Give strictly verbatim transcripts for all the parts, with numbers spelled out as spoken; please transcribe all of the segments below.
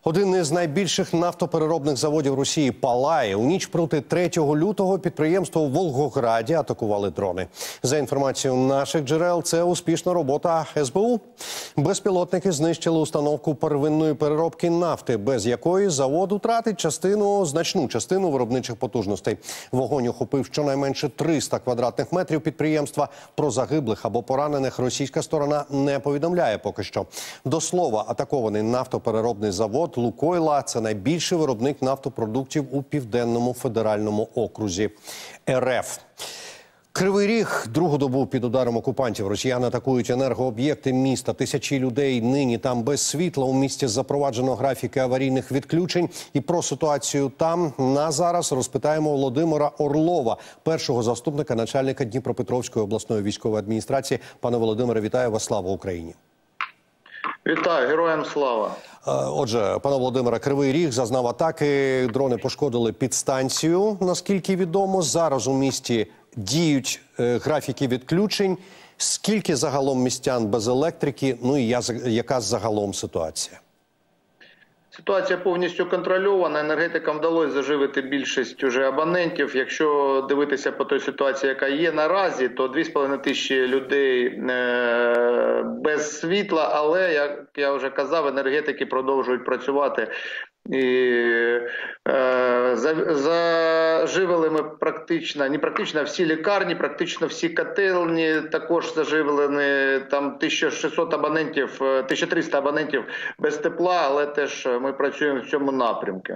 Один із найбільших нафтопереробних заводів Росії палає. У ніч проти третього лютого підприємство у Волгограді атакували дрони. За інформацією наших джерел, це успішна робота ес бе у. Безпілотники знищили установку первинної переробки нафти, без якої завод втратить частину, значну частину виробничих потужностей. Вогонь охопив щонайменше триста квадратних метрів підприємства. Про загиблих або поранених російська сторона не повідомляє поки що. До слова, атакований нафтопереробний завод «Лукойла» – це найбільший виробник нафтопродуктів у Південному федеральному окрузі ер еф. Кривий Ріг другу добу під ударом окупантів. Росіяни атакують енергооб'єкти міста. Тисячі людей нині там без світла. У місті запроваджено графіки аварійних відключень. І про ситуацію там на зараз розпитаємо Володимира Орлова, першого заступника начальника Дніпропетровської обласної військової адміністрації. Пане Володимире, вітаю вас. Слава Україні! Вітаю, героям слава! Отже, пане Володимире, Кривий Ріг зазнав атаки, дрони пошкодили підстанцію, наскільки відомо. Зараз у місті діють е, графіки відключень. Скільки загалом містян без електрики, ну і я, яка загалом ситуація? Ситуація повністю контрольована. Енергетикам вдалося заживити більшість уже абонентів. Якщо дивитися по той ситуації, яка є наразі, то дві з половиною тисячі людей без світла, але, як я вже казав, енергетики продовжують працювати. І е, заживили ми практично, не практично, всі лікарні, практично всі котельні також заживлені, там тисяча шістсот абонентів, тисяча триста абонентів без тепла, але теж ми працюємо в цьому напрямку.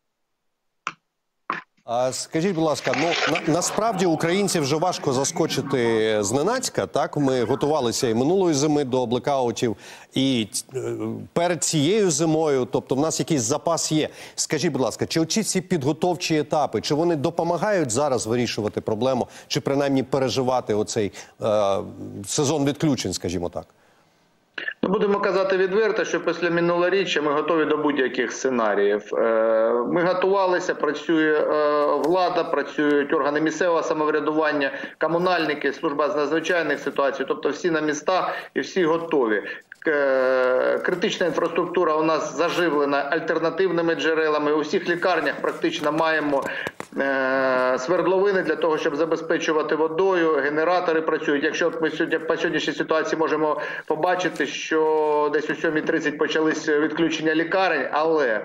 А скажіть, будь ласка, ну на, насправді українців вже важко заскочити зненацька, так? Ми готувалися і минулої зими до блекаутів, і е, перед цією зимою, тобто в нас якийсь запас є. Скажіть, будь ласка, чи оці ці підготовчі етапи, чи вони допомагають зараз вирішувати проблему, чи принаймні переживати оцей е, сезон відключень, скажімо так? Ну, будемо казати відверто, що після минулоріччя ми готові до будь-яких сценаріїв. Ми готувалися, працює влада, працюють органи місцевого самоврядування, комунальники, служба з надзвичайних ситуацій, тобто всі на містах і всі готові. Критична інфраструктура у нас заживлена альтернативними джерелами. У всіх лікарнях практично маємо свердловини для того, щоб забезпечувати водою. Генератори працюють. Якщо ми сьогодні по сьогоднішній ситуації можемо побачити, що десь о сьомій тридцять почались відключення лікарень, але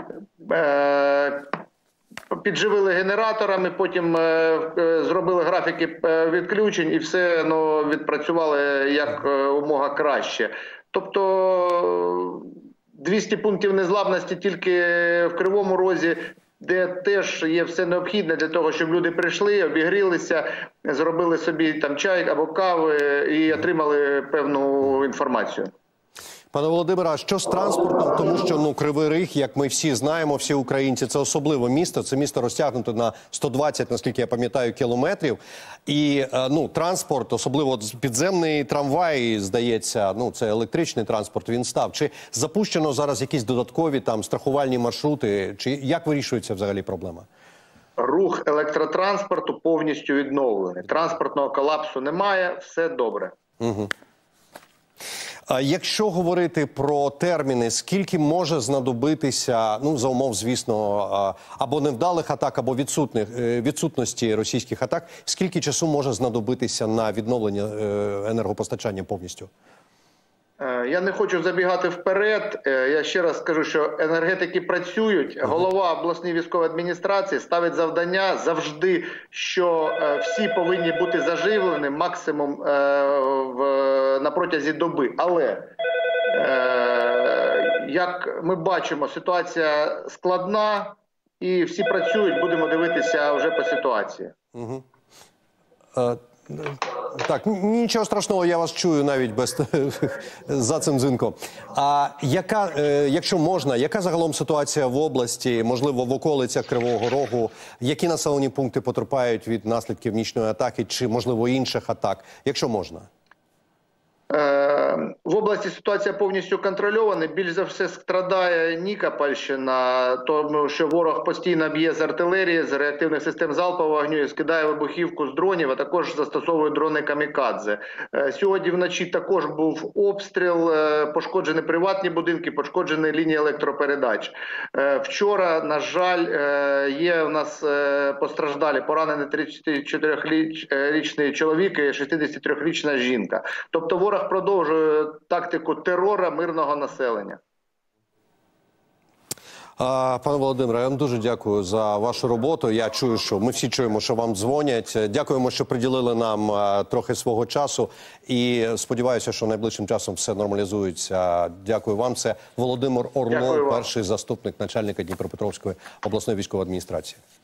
е підживили генераторами, потім е, е, зробили графіки відключень і все ну, відпрацювали як е, умога краще. Тобто двісті пунктів незламності тільки в Кривому Розі, де теж є все необхідне для того, щоб люди прийшли, обігрілися, зробили собі там чай або кави і отримали певну інформацію. Пане Володимире, а що з транспортом? Тому що ну, Кривий Ріг, як ми всі знаємо, всі українці, це особливе місто. Це місто розтягнуте на сто двадцять, наскільки я пам'ятаю, кілометрів. І ну, транспорт, особливо підземний трамвай, здається, ну, це електричний транспорт, він став. Чи запущено зараз якісь додаткові там страхувальні маршрути? Чи як вирішується взагалі проблема? Рух електротранспорту повністю відновлений. Транспортного колапсу немає, все добре. Угу. Якщо говорити про терміни, скільки може знадобитися, ну, за умов, звісно, або невдалих атак, або відсутних, відсутності російських атак, скільки часу може знадобитися на відновлення енергопостачання повністю? Я не хочу забігати вперед. Я ще раз скажу, що енергетики працюють. Голова обласної військової адміністрації ставить завдання завжди, що всі повинні бути заживлені максимум в, на протязі доби. Але, як ми бачимо, ситуація складна і всі працюють. Будемо дивитися вже по ситуації. Угу. Так, нічого страшного, я вас чую навіть без за цим дзвінком. А яка, якщо можна, яка загалом ситуація в області, можливо, в околицях Кривого Рогу? Які населені пункти потерпають від наслідків нічної атаки чи, можливо, інших атак, якщо можна? В області ситуація повністю контрольована. Більш за все страдає Нікопольщина, тому що ворог постійно б'є з артилерії, з реактивних систем залпового вогню, скидає вибухівку з дронів, а також застосовує дрони камікадзе. Сьогодні вночі також був обстріл, пошкоджені приватні будинки, пошкоджені лінії електропередач. Вчора, на жаль, є у нас постраждалі, поранений тридцятичотирирічний чоловік і шістдесятитрирічна жінка. Тобто ворог продовжує тактику терору мирного населення. Пане Володимире, я вам дуже дякую за вашу роботу. Я чую, що ми всі чуємо, що вам дзвонять. Дякуємо, що приділили нам трохи свого часу. І сподіваюся, що найближчим часом все нормалізується. Дякую вам. Це Володимир Орлов, перший заступник начальника Дніпропетровської обласної військової адміністрації.